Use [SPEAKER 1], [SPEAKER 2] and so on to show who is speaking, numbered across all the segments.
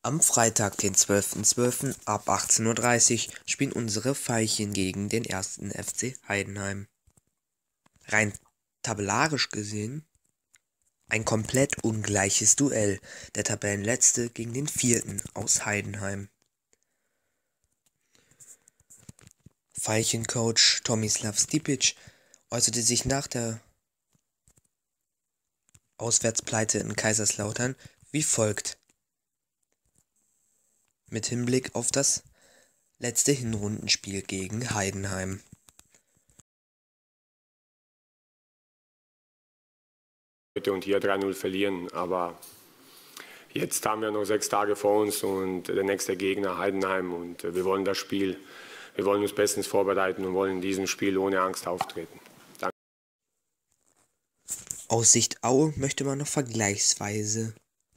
[SPEAKER 1] Am Freitag, den 12.12. ab 18:30 Uhr spielen unsere Veilchen gegen den 1. FC Heidenheim. Rein tabellarisch gesehen ein komplett ungleiches Duell, der Tabellenletzte gegen den 4. aus Heidenheim. Veilchencoach Tomislav Stipic äußerte sich nach der Auswärtspleite in Kaiserslautern wie folgt: Mit Hinblick auf das letzte Hinrundenspiel gegen Heidenheim.
[SPEAKER 2] Und hier 3-0 verlieren, aber jetzt haben wir noch 6 Tage vor uns und der nächste Gegner Heidenheim und wir wollen das Spiel, wir wollen uns bestens vorbereiten und wollen in diesem Spiel ohne Angst auftreten. Danke.
[SPEAKER 1] Aus Sicht Aue möchte man noch vergleichsweise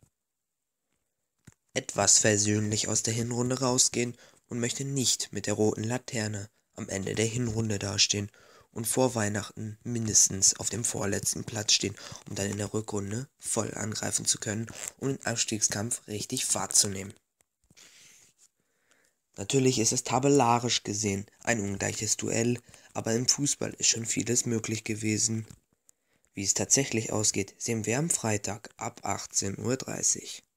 [SPEAKER 1] etwas versöhnlich aus der Hinrunde rausgehen und möchte nicht mit der roten Laterne am Ende der Hinrunde dastehen und vor Weihnachten mindestens auf dem vorletzten Platz stehen, um dann in der Rückrunde voll angreifen zu können und im Abstiegskampf richtig Fahrt zu nehmen. Natürlich ist es tabellarisch gesehen ein ungleiches Duell, aber im Fußball ist schon vieles möglich gewesen. Wie es tatsächlich ausgeht, sehen wir am Freitag ab 18:30 Uhr.